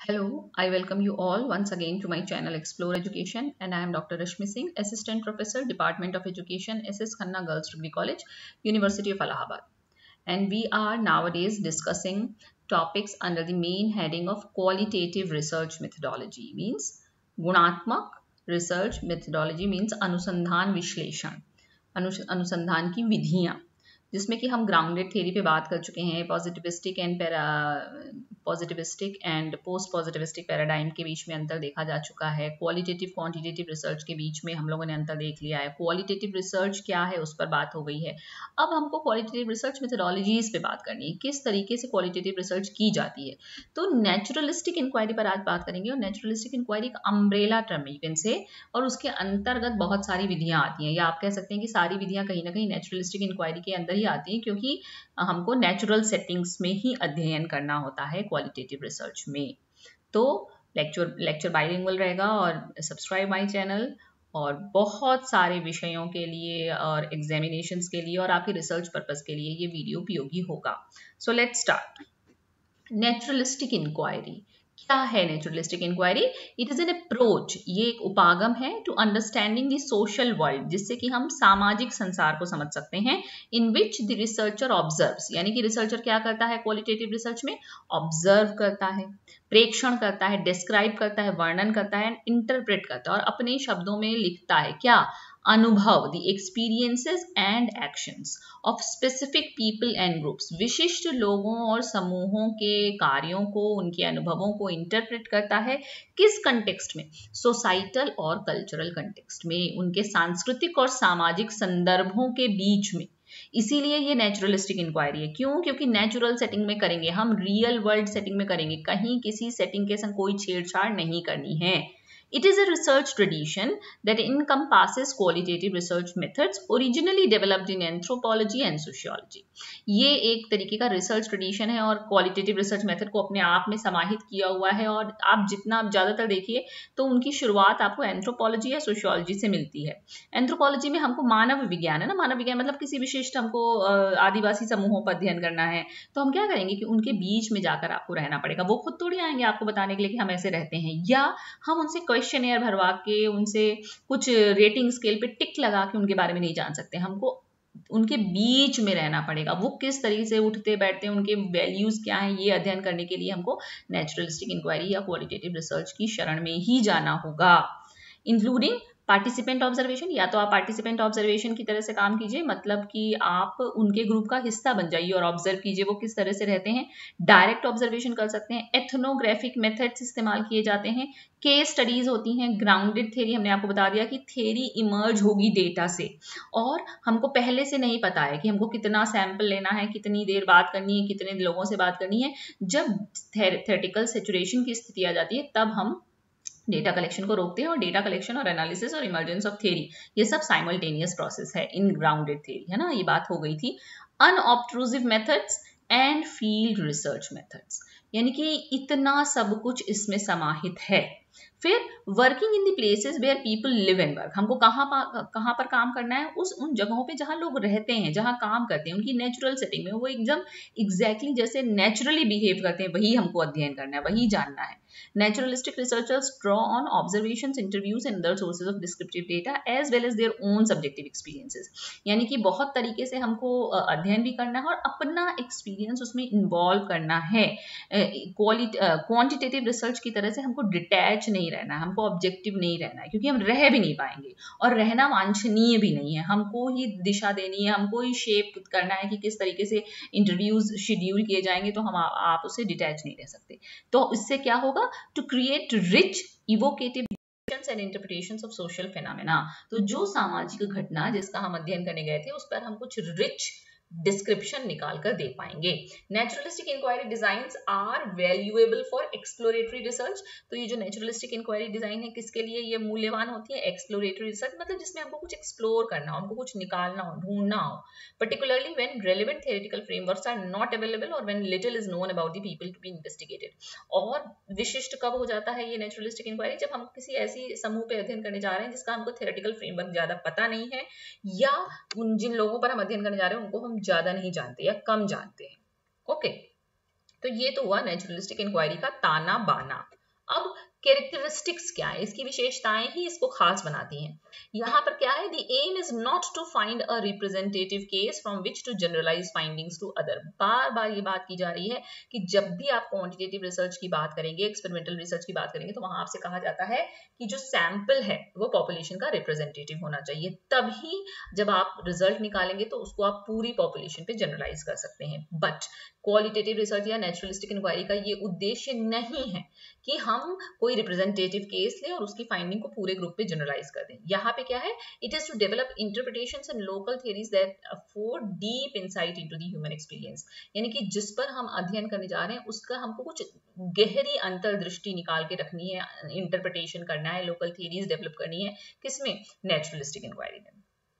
Hello, I welcome you all once again to my channel Explore Education, and I am Dr. Rashmi Singh, Assistant Professor, Department of Education, SS Khanna Girls Degree College, University of Allahabad. And we are nowadays discussing topics under the main heading of qualitative research methodology, means गुणात्मक research methodology means अनुसंधान विश्लेषण, अनुसंधान की विधियां, जिसमें कि हम grounded theory पे बात कर चुके हैं। Positivistic and post positivistic paradigm के बीच में अंतर देखा जा चुका है। क्वालिटेटिव क्वांटिटेटिव रिसर्च के बीच में हम लोगों ने अंतर देख लिया है। क्वालिटेटिव रिसर्च क्या है उस पर बात हो गई है। अब हमको क्वालिटेटिव रिसर्च मेथोडोलॉजीज पे बात करनी है, किस तरीके से क्वालिटेटिव रिसर्च की जाती है। तो नेचुरलिस्टिक इंक्वायरी पर आज बात करेंगे, और नेचुरलिस्टिक इंक्वायरी एक umbrella term you can say, और उसके अंतर्गत बहुत सारी विधियां आती हैं, या आप कह सकते हैं कि सारी विधियां कहीं ना कहीं नेचुरलिस्टिक इंक्वायरी के अंदर ही आती हैं, क्योंकि हमको नेचुरल सेटिंग्स में ही अध्ययन करना होता है क्वालिटेटिव रिसर्च में। तो लेक्चर बाइलिंगुअल रहेगा, और सब्सक्राइब माय चैनल, और बहुत सारे विषयों के लिए और एग्जामिनेशंस के लिए और आपके रिसर्च पर्पस के लिए ये वीडियो उपयोगी होगा। So let's start. Naturalistic inquiry क्या है? Naturalistic inquiry it is an approach, ये एक उपागम है to understanding the social world, जिससे कि हम सामाजिक संसार को समझ सकते हैं। In which the researcher observes, यानी कि रिसर्चर क्या करता है क्वालिटेटिव रिसर्च में? ऑब्जर्व करता है, प्रेक्षण करता है, डिस्क्राइब करता है, वर्णन करता है, इंटरप्रेट करता है, और अपने शब्दों में लिखता है क्या? अनुभव, the experiences and actions of specific people and groups, विशिष्ट लोगों और समूहों के कार्यों को, उनके अनुभवों को इंटरप्रेट करता है। किस कंटेक्स्ट में? सोसाइटल और कल्चरल कंटेक्स्ट में, उनके सांस्कृतिक और सामाजिक संदर्भों के बीच में। इसीलिए ये नेचुरलिस्टिक इंक्वायरी है। क्यों? क्योंकि नेचुरल सेटिंग में करेंगे, हम रियल वर्ल्ड सेटिंग में करेंगे, कहीं किसी सेटिंग के संग कोई छेड़छाड़ नहीं करनी है। It is a research tradition that encompasses qualitative research methods originally developed in anthropology and sociology. ये एक तरीके का रिसर्च ट्रेडिशन है, और क्वालिटेटिव रिसर्च मेथड को अपने आप में समाहित किया हुआ है। और आप जितना ज़्यादातर देखिए तो उनकी शुरुआत आपको एंथ्रोपोलॉजी या सोशियोलॉजी से मिलती है। एंथ्रोपोलॉजी में हमको मानव विज्ञान है ना, मानव विज्ञान मतलब किसी विशिष्ट हमको आदिवासी समूहों पर अध्ययन करना है, तो हम क्या करेंगे कि उनके बीच में जाकर आपको रहना पड़ेगा। वो खुद थोड़ी आएंगे आपको बताने के लिए कि हम ऐसे रहते हैं, या हम उनसे क्वेश्चनएयर भरवा के, उनसे कुछ रेटिंग स्केल पे टिक लगा के उनके बारे में नहीं जान सकते। हमको उनके बीच में रहना पड़ेगा, वो किस तरीके से उठते बैठते हैं, उनके वैल्यूज क्या हैं, ये अध्ययन करने के लिए हमको नेचुरलिस्टिक इंक्वायरी या क्वालिटेटिव रिसर्च की शरण में ही जाना होगा। इंक्लूडिंग पार्टिसिपेंट ऑब्जर्वेशन, या तो आप पार्टिसिपेंट ऑब्जर्वेशन की तरह से काम कीजिए, मतलब कि आप उनके ग्रुप का हिस्सा बन जाइए और ऑब्जर्व कीजिए वो किस तरह से रहते हैं। डायरेक्ट ऑब्जर्वेशन कर सकते हैं, एथनोग्राफिक मेथड्स इस्तेमाल किए जाते हैं, केस स्टडीज होती हैं, ग्राउंडेड थ्योरी हमने आपको बता दिया कि थ्योरी इमर्ज होगी डेटा से, और हमको पहले से नहीं पता है कि हमको कितना सैंपल लेना है, कितनी देर बात करनी है, कितने लोगों से बात करनी है। जब थ्योरेटिकल सैचुरेशन की स्थिति आ जाती है तब हम डेटा कलेक्शन को रोकते हैं, और डेटा कलेक्शन और एनालिसिस और इमर्जेंस ऑफ थ्योरी ये सब साइमल्टेनियस प्रोसेस है इन ग्राउंडेड थ्योरी, है ना। ये बात हो गई थी। Unobtrusive methods and field research methods, यानी कि इतना सब कुछ इसमें समाहित है। फिर working in the places where people live and work, हमको कहाँ पर काम करना है? उन जगहों पे जहाँ लोग रहते हैं, जहाँ काम करते हैं, उनकी नेचुरल सेटिंग में वो एकदम एग्जैक्टली जैसे नेचुरली बिहेव करते हैं, वही हमको अध्ययन करना है, वही जानना है। Naturalistic researchers draw on observations, interviews and other sources of descriptive data as well as their own subjective experiences. यानी कि बहुत तरीके से हमको अध्ययन भी करना है और अपना एक्सपीरियंस उसमें इन्वॉल्व करना है। क्वांटिटेटिव रिसर्च की तरह से हमको डिटैच नहीं रहना है, हमको ऑब्जेक्टिव नहीं रहना है, क्योंकि हम रह भी नहीं पाएंगे और रहना वांछनीय भी नहीं है। हमको ही दिशा देनी है, हमको ही शेप करना है कि किस तरीके से इंटरव्यूज शेड्यूल किए जाएंगे, तो हम आप उससे डिटैच नहीं रह सकते। तो इससे क्या होगा? To create rich evocative and interpretations of social phenomena. तो जो सामाजिक घटना जिसका हम अध्ययन करने गए थे उस पर हम कुछ रिच डिस्क्रिप्शन निकाल कर दे पाएंगे। Naturalistic inquiry designs are valuable for exploratory research. तो ये जो नेचुरलिस्टिक इंक्वायरी डिजाइन है किसके लिए ये मूल्यवान होती है? एक्सप्लोरेटरी रिसर्च, मतलब जिसमें हमको कुछ एक्सप्लोर करना हो, हमको कुछ निकालना हो, ढूंढना हो, particularly when relevant theoretical frameworks are not available or when little is known about the people to be investigated. और विशिष्ट कब हो जाता है ये नेचुरलिस्टिक इंक्वायरी? जब हम किसी ऐसी समूह पे अध्ययन करने जा रहे हैं जिसका हमको थ्योरेटिकल फ्रेमवर्क ज्यादा पता नहीं है, या उन जिन लोगों पर हम अध्ययन करने जा रहे हैं उनको हम ज्यादा नहीं जानते या कम जानते हैं। ओके, तो ये तो हुआ नेचुरलिस्टिक इंक्वायरी का ताना बाना। अब कैरेक्टरिस्टिक्स क्या है, इसकी विशेषताएं ही इसको खास बनाती हैं। यहाँ पर क्या है, the aim is not to find a representative case from which to generalise findings to other. बार बार ये बात की जा रही है कि जब भी आप क्वांटिटेटिव रिसर्च की बात करेंगे, एक्सपेरिमेंटल रिसर्च की बात करेंगे, तो वहां आपसे कहा जाता है कि जो सैंपल है वो पॉपुलेशन का रिप्रेजेंटेटिव होना चाहिए, तभी जब आप रिजल्ट निकालेंगे तो उसको आप पूरी पॉपुलेशन पे जनरलाइज कर सकते हैं। बट क्वालिटेटिव रिसर्च या नेचुरलिस्टिक इंक्वायरी का ये उद्देश्य नहीं है कि हम कोई रिप्रेजेंटेटिव केस लें और उसकी फाइंडिंग को पूरे ग्रुप पे जनरलाइज कर दें। यहाँ पे क्या है, it is to develop interpretations and local theories that afford deep insight into the human experience. यानी कि जिस पर हम अध्ययन करने जा रहे हैं उसका हमको कुछ गहरी अंतर्दृष्टि निकाल के रखनी है, इंटरप्रिटेशन करना है, लोकल थियरीज डेवलप करनी है, किसमें, नेचुरलिस्टिक इंक्वायरी में।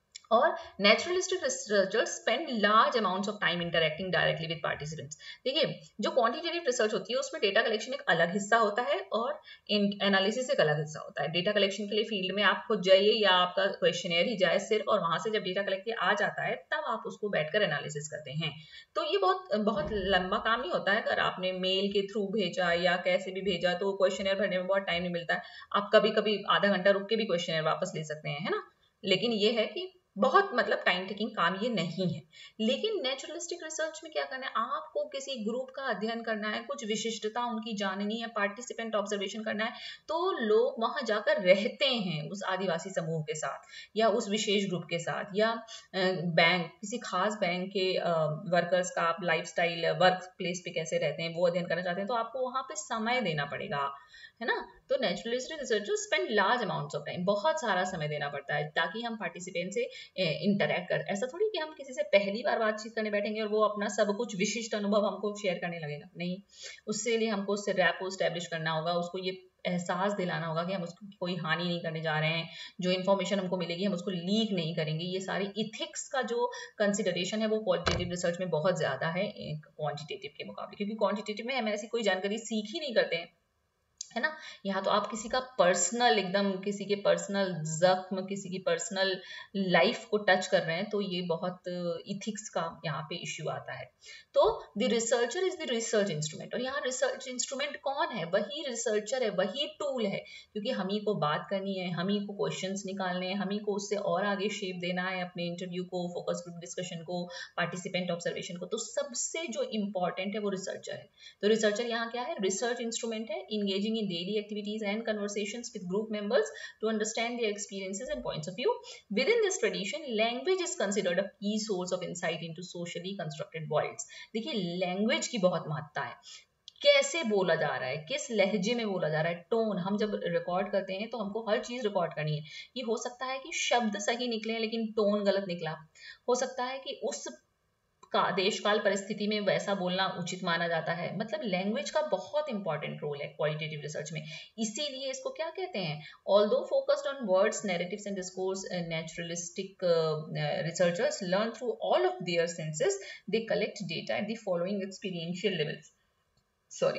और naturalistic researchers spend large amounts of time interacting directly with participants. देखिए, जो क्वांटिटेटिव रिसर्च होती है उसमें डेटा कलेक्शन एक अलग हिस्सा होता है और एनालिसिस एक अलग हिस्सा होता है। डेटा कलेक्शन के लिए फील्ड में आप खुद जाइए या आपका क्वेश्चनेयर ही जाए सिर्फ, और वहां से जब डेटा कलेक्ट आ जाता है तब आप उसको बैठकर एनालिसिस करते हैं। तो ये बहुत बहुत लंबा काम नहीं होता है। अगर आपने मेल के थ्रू भेजा या कैसे भी भेजा तो क्वेश्चनेयर भरने में बहुत टाइम नहीं मिलता है। आप कभी कभी आधा घंटा रुक के भी क्वेश्चनेयर वापस ले सकते हैं, है ना। लेकिन ये है कि बहुत मतलब टाइम टेकिंग काम ये नहीं है। लेकिन नेचुरलिस्टिक रिसर्च में क्या करना है, आपको किसी ग्रुप का अध्ययन करना है, कुछ विशिष्टता उनकी जाननी है, पार्टिसिपेंट ऑब्जर्वेशन करना है, तो लोग वहां जाकर रहते हैं उस आदिवासी समूह के साथ या उस विशेष ग्रुप के साथ, या बैंक, किसी खास बैंक के वर्कर्स का आप लाइफस्टाइल, वर्क प्लेस पे कैसे रहते हैं वो अध्ययन करना चाहते हैं, तो आपको वहां पे समय देना पड़ेगा, है ना। तो naturalistic researchers spend large amounts of time, बहुत सारा समय देना पड़ता है ताकि हम पार्टिसिपेंट से इंटरेक्ट कर। ऐसा थोड़ी कि हम किसी से पहली बार बातचीत करने बैठेंगे और वो अपना सब कुछ विशिष्ट अनुभव हमको शेयर करने लगेगा, नहीं। उससे लिए हमको उससे रैपो एस्टेब्लिश करना होगा, उसको ये एहसास दिलाना होगा कि हम उसको कोई हानि नहीं करने जा रहे हैं, जो इन्फॉर्मेशन हमको मिलेगी हम उसको लीक नहीं करेंगे। ये सारी इथिक्स का जो कंसिडरेशन है वो क्वालिटेटिव रिसर्च में बहुत ज्यादा है क्वांटिटेटिव के मुकाबले, क्योंकि क्वांटिटेटिव में हम ऐसी कोई जानकारी सीख ही नहीं करते हैं, है ना। यहाँ तो आप किसी का पर्सनल, एकदम किसी के पर्सनल जख्म, किसी की पर्सनल लाइफ को टच कर रहे हैं, तो ये बहुत इथिक्स का यहाँ पे इश्यू आता है। तो the researcher is the research instrument, और यहाँ रिसर्च इंस्ट्रूमेंट कौन है, वही रिसर्चर है, वही टूल है, क्योंकि हम ही को बात करनी है, हम ही को क्वेश्चंस निकालने हैं, हम ही को उससे और आगे शेप देना है अपने इंटरव्यू को, फोकस ग्रुप डिस्कशन को, पार्टिसिपेंट ऑब्जर्वेशन को। तो सबसे जो इंपॉर्टेंट है वो रिसर्चर है। तो रिसर्चर यहाँ क्या है, रिसर्च इंस्ट्रूमेंट है, engaging daily activities and conversations with group members to understand their experiences and points of view. Within this tradition, language is considered a key source of insight into socially constructed worlds. देखिए, language की बहुत महत्ता है, कैसे बोला जा रहा है, किस लहजे में बोला जा रहा है, टोन। हम जब रिकॉर्ड करते हैं तो हमको हर चीज रिकॉर्ड करनी है। ये हो सकता है कि शब्द सही निकले लेकिन टोन गलत निकला, हो सकता है कि उस का देश काल परिस्थिति में वैसा बोलना उचित माना जाता है। मतलब लैंग्वेज का बहुत इंपॉर्टेंट रोल है क्वालिटेटिव रिसर्च में। इसीलिए इसको क्या कहते हैं, although focused on words, narratives and discourse, naturalistic researchers learn through all of their senses, they collect data at the following experiential levels. Sorry,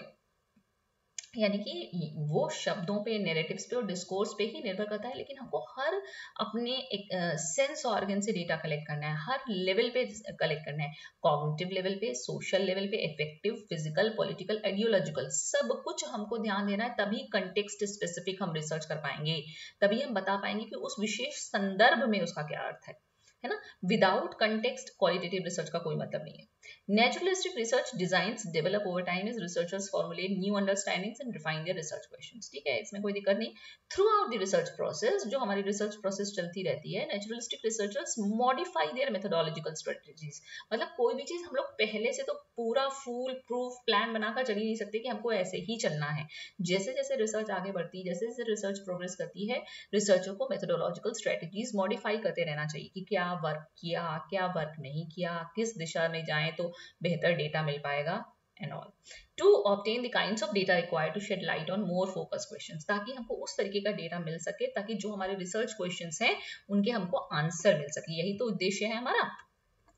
यानी कि वो शब्दों पे, नैरेटिव्स पे और डिस्कोर्स पे ही निर्भर करता है, लेकिन हमको हर अपने एक सेंस ऑर्गन से डेटा कलेक्ट करना है, हर लेवल पे कलेक्ट करना है, कॉग्निटिव लेवल पे, सोशल लेवल पे, इफेक्टिव, फिजिकल, पॉलिटिकल, आइडियोलॉजिकल, सब कुछ हमको ध्यान देना है। तभी कंटेक्स्ट स्पेसिफिक हम रिसर्च कर पाएंगे, तभी हम बता पाएंगे कि उस विशेष संदर्भ में उसका क्या अर्थ है ना। विदाउट कंटेक्स्ट क्वालिटेटिव रिसर्च का कोई मतलब नहीं है। Naturalistic research designs develop over time as researchers formulate new understandings and refine their research questions. ठीक है, इसमें कोई दिक्कत नहीं। Throughout the research process, जो हमारी research process चलती रहती है, naturalistic researchers modify their methodological strategies. मतलब कोई भी चीज हम लोग पहले से तो पूरा फुल प्रूफ प्लान बनाकर चल ही नहीं सकते कि हमको ऐसे ही चलना है। जैसे जैसे रिसर्च आगे बढ़ती है, जैसे जैसे रिसर्च प्रोग्रेस करती है, रिसर्चर को मेथोडोलॉजिकल स्ट्रेटजीज मॉडिफाई करते रहना चाहिए कि क्या वर्क किया, क्या वर्क नहीं किया, किस दिशा में जाएं तो बेहतर डेटा मिल पाएगा, and all to obtain the kinds of data required to shed light on more focus questions, ताकि हमको उस तरीके का डेटा मिल सके ताकि जो हमारे रिसर्च क्वेश्चंस हैं उनके हमको आंसर मिल सके। यही तो उद्देश्य है हमारा।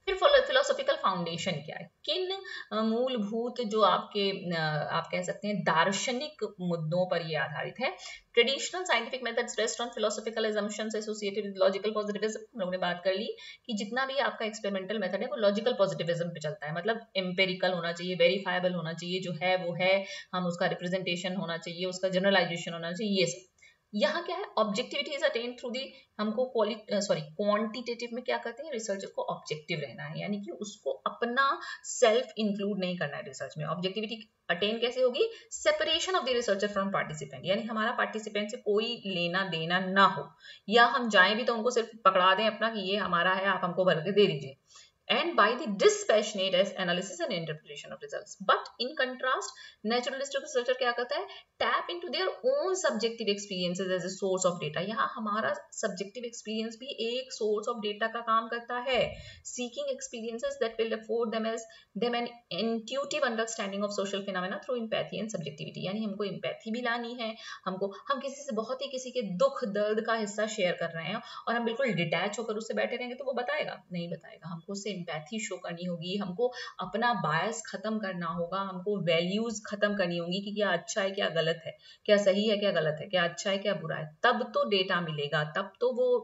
फिर फिलोसॉफिकल फाउंडेशन क्या है, किन मूलभूत जो आपके आप कह सकते हैं दार्शनिक मुद्दों पर ये आधारित है। Traditional scientific methods rest on philosophical assumptions associated with logical positivism, हम लोगों ने बात कर ली कि जितना भी आपका एक्सपेरिमेंटल मेथड है वो लॉजिकल पॉजिटिविज्म पे चलता है, मतलब एम्पेरिकल होना चाहिए, वेरीफाइबल होना चाहिए, जो है वो है, हम उसका रिप्रेजेंटेशन होना चाहिए, उसका जनरलाइजेशन होना चाहिए, ये सब। यहाँ क्या है, objectivity is attained through the, हमको क्वांटिटेटिव में क्या करते हैं, रिसर्चर को ऑब्जेक्टिव रहना है, यानी कि उसको अपना सेल्फ इंक्लूड नहीं करना है रिसर्च में। ऑब्जेक्टिविटी अटेन कैसे होगी, separation of the researcher from participant, यानी हमारा पार्टिसिपेंट से कोई लेना देना ना हो, या हम जाएं भी तो उनको सिर्फ पकड़ा दें अपना कि ये हमारा है, आप हमको भर के दे दीजिए, and by the dispassionate analysis and interpretation of results. But in contrast, naturalistic researcher क्या करता है, tap into their own subjective experiences as a source of data. यहाँ हमारा subjective experience भी एक source of data का काम करता है, seeking experiences that will afford them an intuitive understanding of social phenomena through empathy and subjectivity. यानी हमको empathy भी लानी है, हम किसी से बहुत ही किसी के दुख दर्द का हिस्सा शेयर कर रहे हैं और हम बिल्कुल डिटैच होकर उससे बैठे रहेंगे तो वो बताएगा नहीं बताएगा, हमको उससे एम्पैथी शो करनी होगी, हमको अपना बायस खत्म करना होगा, हमको वैल्यूज खत्म करनी होगी कि क्या अच्छा है क्या गलत है, क्या सही है क्या गलत है, क्या अच्छा है क्या बुरा है, तब तो डेटा मिलेगा, तब तो वो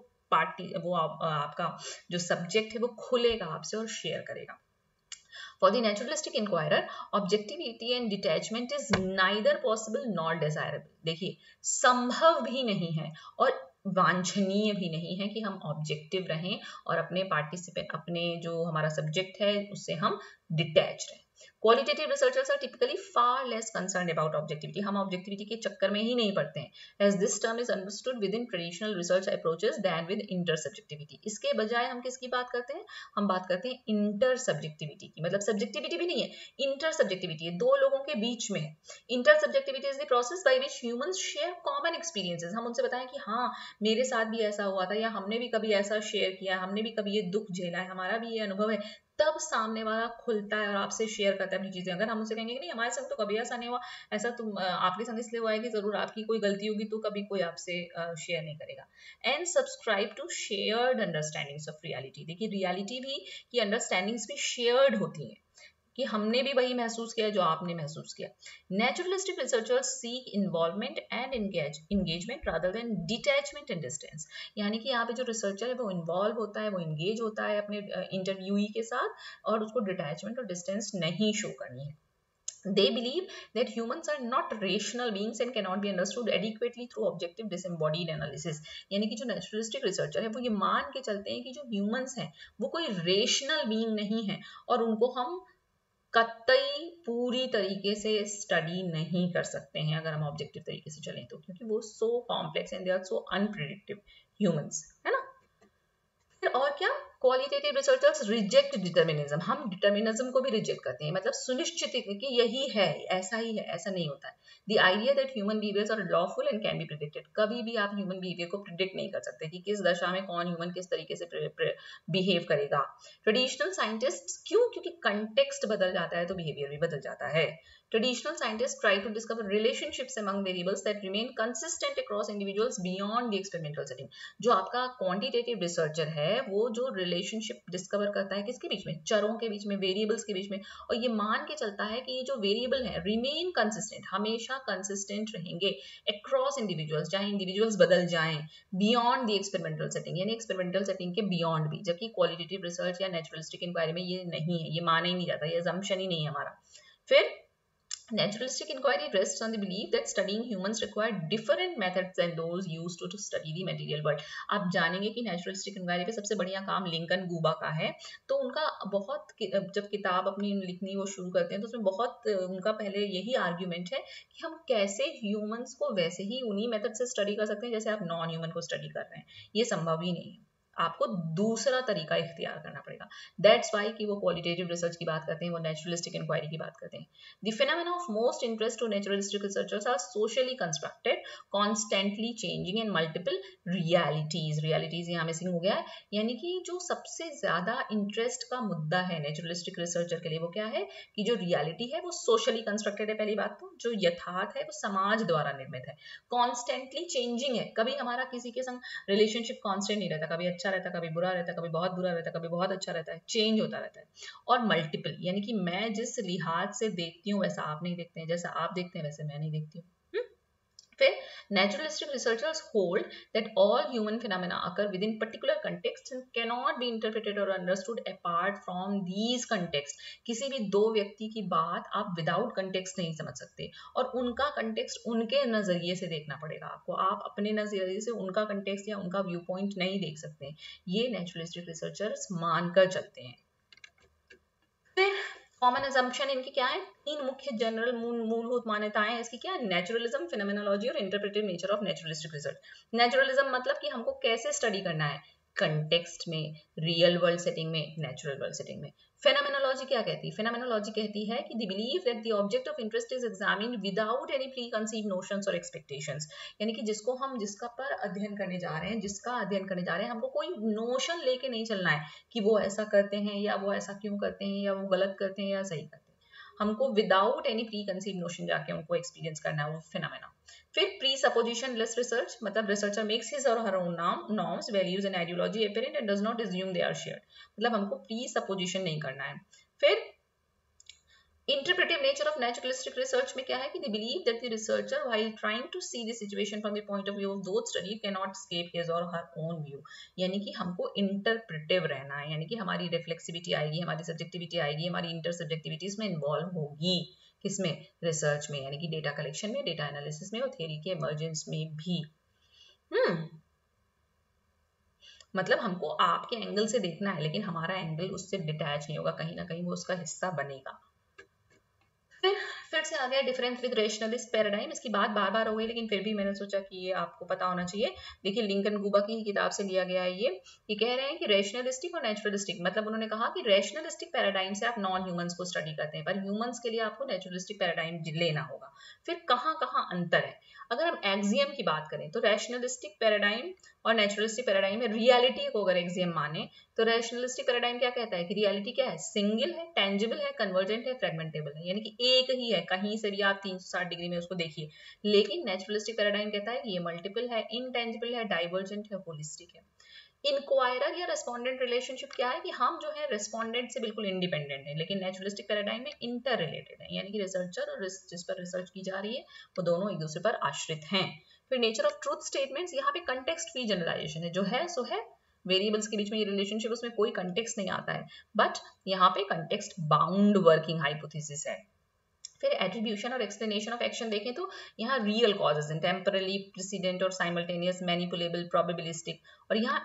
आपका जो सब्जेक्ट है वो खुलेगा आपसे और शेयर करेगा। For the naturalistic inquirer, objectivity and detachment is neither possible nor desirable. देखिए, संभव भी नहीं है और वांछनीय भी नहीं है कि हम ऑब्जेक्टिव रहें और अपने जो हमारा सब्जेक्ट है उससे हम डिटैच रहें। Qualitative researchers are typically far less concerned about objectivity, हम ऑब्जेक्टिविटी के चक्कर में ही नहीं पड़ते हैं, as this term is understood within traditional research approaches than with intersubjectivity. इसके बजाय हम किसकी बात करते हैं, हम बात करते हैं इंटर सब्जेक्टिविटी की, मतलब सब्जेक्टिविटी भी नहीं है, इंटर सब्जेक्टिविटी है, दो लोगों के बीच में है। Intersubjectivity is the process by which humans share common experiences, हम उनसे बताएं कि हाँ मेरे साथ भी ऐसा हुआ था, या हमने भी कभी ऐसा शेयर किया, हमने भी कभी ये दुख झेला है, हमारा भी ये अनुभव है, तब सामने वाला खुलता है और आपसे शेयर करता है अपनी चीजें। अगर हम उसे कहेंगे कि नहीं हमारे संग तो कभी ऐसा नहीं हुआ, ऐसा तुम आपके संग इसलिए हुआ है कि जरूर आपकी कोई गलती होगी, तो कभी कोई आपसे शेयर नहीं करेगा। And subscribe to shared understandings of reality, देखिए रियलिटी भी की अंडरस्टैंडिंग्स भी शेयर्ड होती हैं कि हमने भी वही महसूस किया जो आपने महसूस किया। Naturalistic researchers seek involvement and engagement rather than detachment and distance, यानी कि यहाँ पे जो रिसर्चर है वो इन्वॉल्व होता है, वो इंगेज होता है अपने इंटरव्यूई के साथ, और उसको डिटैचमेंट और डिस्टेंस नहीं शो करनी है। They believe that humans are not rational beings and cannot be understood adequately through objective disembodied analysis. यानी कि जो नेचुरलिस्टिक रिसर्चर है वो ये मान के चलते हैं कि जो ह्यूमंस हैं वो कोई रेशनल बीइंग नहीं है और उनको हम कतई पूरी तरीके से स्टडी नहीं कर सकते हैं अगर हम ऑब्जेक्टिव तरीके से चलें तो, क्योंकि वो so complex and they are so unpredictive humans, है ना। फिर और क्या, क्वालिटेटिव रिसर्चर्स रिजेक्ट डिटर्मिनिज्म, हम डिटर्मिनिज्म को भी रिजेक्ट करते हैं, मतलब सुनिश्चित कि यही है, ऐसा ही है, ऐसा नहीं होता है। The idea that human behaviours are lawful and can be predicted, कभी भी आप ह्यूमन बिहेवियर को प्रिडिक्ट नहीं कर सकते कि किस दशा में कौन ह्यूमन किस तरीके से बिहेव करेगा। ट्रेडिशनल साइंटिस्ट क्यों, क्योंकि कंटेक्स्ट बदल जाता है तो बिहेवियर भी बदल जाता है। Traditional scientists try to discover relationships among variables that remain consistent across individuals beyond the experimental setting. जो आपका quantitative researcher है वो जो relationship discover करता है किसके बीच में, चरों के बीच में, variables के बीच में, और ये मान के चलता है कि ये जो variable है remain consistent, हमेशा consistent रहेंगे across individuals, चाहे individuals बदल जाएं, beyond the experimental setting, यानी experimental setting के beyond भी, जबकि qualitative research या naturalistic inquiry में ये नहीं है, ये माना ही नहीं जाता, ये assumption ही नहीं है हमारा। फिर naturalistic inquiry rests on the belief that studying humans require different methods than those used to study the material world. आप जानेंगे कि naturalistic inquiry पे सबसे बढ़िया काम लिंकन गुबा का है, तो उनका बहुत जब किताब अपनी लिखनी वो शुरू करते हैं तो उसमें बहुत उनका पहले यही आर्ग्यूमेंट है कि हम कैसे ह्यूमंस को वैसे ही उन्हीं मेथड से स्टडी कर सकते हैं जैसे आप नॉन ह्यूमन को स्टडी कर रहे हैं, ये संभव ही नहीं है, आपको दूसरा तरीका इख्तियार करना पड़ेगा। दैट्स वाई कि वो क्वालिटेटिव रिसर्च की बात करते हैं, वो नेचुरलिस्टिक इंक्वायरी की बात करते हैं। The phenomena of most interest to naturalistic researchers are socially constructed, constantly changing and multiple realities, realities यहाँ मिसिंग हो गया है, यानी कि जो सबसे ज्यादा इंटरेस्ट का मुद्दा है नेचुरलिस्टिक रिसर्चर के लिए वो क्या है कि जो रियलिटी है वो सोशली कंस्ट्रक्टेड है, पहली बात तो जो यथार्थ है वो समाज द्वारा निर्मित है, कॉन्स्टेंटली चेंजिंग है, कभी हमारा किसी के संग रिलेशनशिप कॉन्स्टेंट नहीं रहता, कभी अच्छा अच्छा रहता है, कभी बुरा रहता है, कभी बहुत बुरा रहता है, कभी बहुत अच्छा रहता है, चेंज होता रहता है। और मल्टीपल, यानी कि मैं जिस लिहाज से देखती हूँ वैसा आप नहीं देखते हैं, जैसा आप देखते हैं वैसे मैं नहीं देखती हूँ। फिर naturalistic researchers hold that all human phenomena occur within particular contexts and cannot be interpreted or understood apart from these contexts. किसी भी दो व्यक्ति की बात आप विदाउट कंटेक्स्ट नहीं समझ सकते, और उनका कंटेक्स्ट उनके नजरिए से देखना पड़ेगा आपको, आप अपने नजरिए से उनका कंटेक्स्ट या उनका व्यू पॉइंट नहीं देख सकते। ये नेचुरलिस्टिक रिसर्चर्स मानकर चलते हैं। फिर कॉमन अजम्पशन इनकी क्या है, तीन मुख्य जनरल मूलभूत मान्यताएं हैं इसकी। क्या है, नेचुरलिज्म, फिनोमेनोलॉजी और interpretive nature of naturalistic research. Naturalism मतलब कि हमको कैसे स्टडी करना है, कंटेक्स्ट में, रियल वर्ल्ड सेटिंग में, नेचुरल वर्ल्ड सेटिंग में। फेनोमेनोलॉजी क्या कहती है, फेनोमेनोलॉजी कहती है कि the belief that the object of interest is examined without any preconceived notions और एक्सपेक्टेशंस, यानी कि जिसको हम जिसका पर अध्ययन करने जा रहे हैं, जिसका अध्ययन करने जा रहे हैं, हमको कोई नोशन लेके नहीं चलना है कि वो ऐसा करते हैं या वो ऐसा क्यों करते हैं या वो गलत करते हैं या सही करते हैं। हमको without any preconceived notion जाके उनको एक्सपीरियंस करना है वो फिनोमेना। फिर प्री सपोजिशन लेस रिसर्च, मतलब researcher makes his or her own norms, values and ideology apparent and does not assume they are shared, मतलब हमको प्री सपोजिशन नहीं करना है। फिर interpretive nature of naturalistic research में क्या है कि the believe that the researcher while trying to see the situation from the point of view of those studied can not escape his or her own view, यानी कि हमको interpretive रहना है, यानी कि हमारी रिफ्लेक्सिविटी आएगी, हमारी सब्जेक्टिविटी आएगी, हमारी इंटर सब्जेक्टिविटी इसमें इन्वॉल्व होगी, किसमें, रिसर्च में, यानी कि डेटा कलेक्शन में, डेटा एनालिसिस में और थ्योरी के इमर्जेंस में भी। मतलब हमको आपके एंगल से देखना है, लेकिन हमारा एंगल उससे डिटैच नहीं होगा, कहीं ना कहीं वो उसका हिस्सा बनेगा। फिर से आ गया डिफरेंस विद रेशनलिस्ट पैराडाइम, इसकी बात बार बार हो गई लेकिन फिर भी मैंने सोचा कि ये आपको पता होना चाहिए। देखिए लिंकन गुबा की किताब से लिया गया है ये कह रहे हैं कि रेशनलिस्टिक और नेचुरलिस्टिक, मतलब उन्होंने कहा कि रेशनलिस्टिक पैराडाइम से आप नॉन ह्यूमंस को स्टडी करते हैं, पर ह्यूमंस के लिए आपको नेचुरलिस्टिक पैराडाइम लेना होगा। फिर कहाँ कहाँ अंतर है, अगर हम एक्सियम की बात करें तो रैशनलिस्टिक पैराडाइम और नेचुरलिस्टिक पैराडाइम में रियलिटी को अगर एक्सियम माने तो रैशनलिस्टिक पैराडाइम क्या कहता है कि रियलिटी क्या है, सिंगल है, टेंजिबल है, कन्वर्जेंट है, फ्रेगमेंटेबल है, यानी कि एक ही है, कहीं से भी आप 360 डिग्री में उसको देखिए। लेकिन नेचुरलिस्टिक पैराडाइम कहता है कि ये मल्टीपल है, इनटेंजिबल है, डाइवर्जेंट है, होलिस्टिक है। इनक्वायरर या रेस्पोंडेंट रिलेशनशिप क्या है कि हम जो है रेस्पोंडेंट से बिल्कुल इंडिपेंडेंट है, लेकिन नेचुरलिस्टिक पैराडाइम में इंटर रिलेटेड है, यानी कि रिसर्चर और जिस पर रिसर्च की जा रही है वो दोनों एक दूसरे पर आश्रित हैं। फिर नेचर ऑफ ट्रूथ स्टेटमेंट्स, यहाँ पे कंटेक्स्ट फ्री जनरलाइजेशन है, जो है सो है, वेरिएबल्स के बीच में ये रिलेशनशिप, उसमें कोई कंटेक्स्ट नहीं आता है, बट यहाँ पे कंटेक्स्ट बाउंड वर्किंग हाइपोथेसिस है। फिर एट्रीब्यूशन और एक्सप्लेनेशन ऑफ एक्शन देखें तो यहाँ रियल कॉजेज हैं, temporally, precedent or simultaneous, manipulable, probabilistic, और यहाँ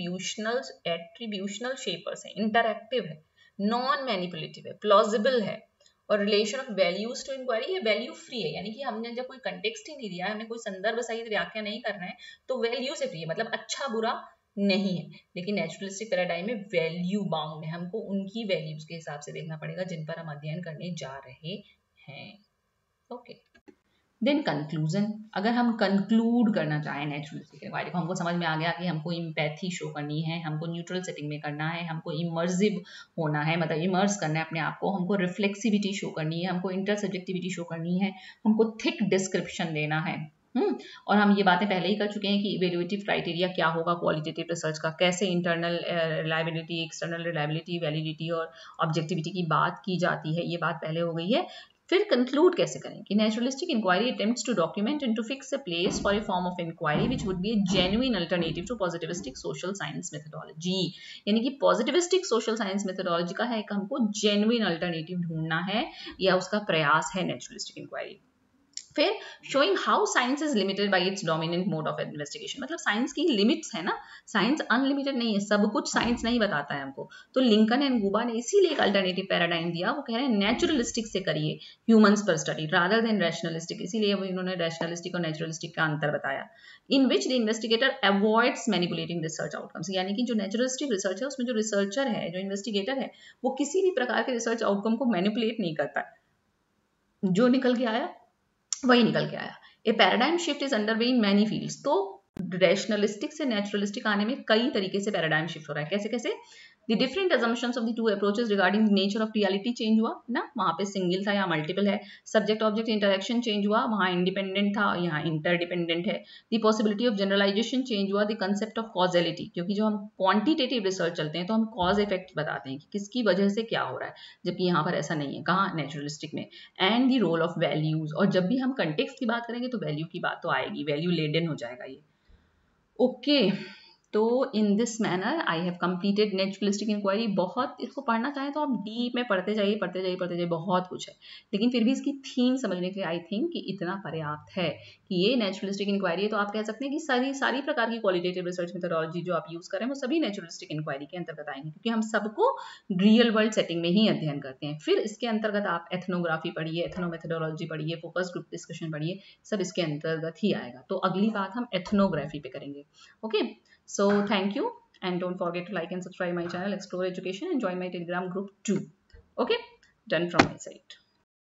एट्रीब्यूशनल शेपर्स हैं, इंटरएक्टिव है, नॉन मैनिपुलेटिव है, प्लॉजिबल है, और relation of values to inquiry ये वैल्यू फ्री है, यानी कि हमने जब कोई कंटेक्स्ट ही नहीं दिया है, हमने कोई संदर्भ सहित व्याख्या नहीं करना है तो वैल्यू से फ्री है, मतलब अच्छा बुरा नहीं है। लेकिन नेचुरलिस्टिक पैराडाइम में वैल्यू बाउंड है, हमको उनकी वैल्यूज के हिसाब से देखना पड़ेगा जिन पर हम अध्ययन करने जा रहे हैं। ओके, देन कंक्लूजन, अगर हम कंक्लूड करना चाहें नेचुरलिस्टिक इंक्वायरी को, हमको समझ में आ गया कि हमको इम्पैथी शो करनी है, हमको न्यूट्रल सेटिंग में करना है, हमको इमर्सिव होना है, मतलब इमर्स करना है अपने आप को, हमको रिफ्लेक्सिविटी शो करनी है, हमको इंटर सब्जेक्टिविटी शो करनी है, हमको थिक डिस्क्रिप्शन देना है। और हम ये बातें पहले ही कर चुके हैं कि इवेल्युएटिव क्राइटेरिया क्या होगा क्वालिटेटिव रिसर्च का, कैसे internal reliability, external reliability, validity और ऑब्जेक्टिविटी की बात की जाती है, ये बात पहले हो गई है। फिर कंक्लूड कैसे करें कि naturalistic inquiry attempts to document and to fix a place for a form of inquiry which would be a genuine alternative to positivistic social science methodology, यानी कि पॉजिटिविस्टिक सोशल साइंस मेथोडोलॉजी का है कि हमको genuine alternative ढूंढना है या उसका प्रयास है नेचुरलिस्टिक इंक्वायरी। फिर showing how science is limited by its dominant mode of investigation, मतलब साइंस की लिमिट्स है ना, साइंस अनलिमिटेड नहीं है, सब कुछ साइंस नहीं बताता है हमको। तो लिंकन एंड गुबा ने इसीलिए एक अल्टरनेटिव पैराडाइम दिया, वो कह रहे हैं नेचुरलिस्टिक से करिए ह्यूमंस पर स्टडी रादर देन रैशनलिस्टिक, इसीलिए उन्होंने रैशनलिस्टिक और नेचुरलिस्टिक का अंतर बताया। In which the investigator avoids manipulating research outcomes, यानी कि जो नेचुरलिस्टिक रिसर्च है उसमें जो रिसर्चर है, जो इन्वेस्टिगेटर है, वो किसी भी प्रकार के रिसर्च आउटकम को मैनिपुलेट नहीं करता, जो निकल के आया वही निकल के आया। A paradigm shift is underway in many fields, तो रैशनलिस्टिक से नेचुरलिस्टिक आने में कई तरीके से पैराडाइम शिफ्ट हो रहा है, कैसे कैसे, the different assumptions of the two approaches regarding nature of reality change हुआ ना, वहाँ पे सिंगल था, यहाँ मल्टीपल है. सब्जेक्ट ऑब्जेक्ट इंटरेक्शन चेंज हुआ, वहाँ इंडिपेंडेंट था, यहाँ इंटरडिपेंडेंट है. The possibility of generalization change हुआ. द कंसेप्ट ऑफ कॉजेलिटी, क्योंकि जो हम क्वांटिटेटिव रिसर्च चलते हैं तो हम कॉज इफेक्ट बताते हैं कि किसकी वजह से क्या हो रहा है, जबकि यहाँ पर ऐसा नहीं है. कहाँ? नेचुरलिस्टिक में. And the role of values, और जब भी हम कंटेक्स्ट की बात करेंगे तो वैल्यू की बात तो आएगी, वैल्यू लेडन हो जाएगा ये. ओके, तो in this manner I have completed naturalistic inquiry. बहुत इसको पढ़ना चाहें तो आप डीप में पढ़ते जाइए, पढ़ते जाइए, पढ़ते जाइए, बहुत कुछ है. लेकिन फिर भी इसकी थीम समझने के लिए आई थिंक कि इतना पर्याप्त है कि ये नेचुरलिस्टिक इंक्वायरी है. तो आप कह सकते हैं कि सारी प्रकार की क्वालिटेटिव रिसर्च मेथोडोलॉजी जो आप यूज़ करें वो सभी नेचुरलिस्टिक इंक्वायरी के अंतर्गत आएंगे, क्योंकि हम सबको रियल वर्ल्ड सेटिंग में ही अध्ययन करते हैं. फिर इसके अंतर्गत आप एथनोग्राफी पढ़िए, एथनोमेथोडोलॉजी पढ़िए, फोकस ग्रुप डिस्कशन पढ़िए, सब इसके अंतर्गत ही आएगा. तो अगली बात हम एथनोग्राफी पे करेंगे. Okay, so thank you, and don't forget to like and subscribe my channel Explore Education, and join my Telegram group too. Okay, done from my side.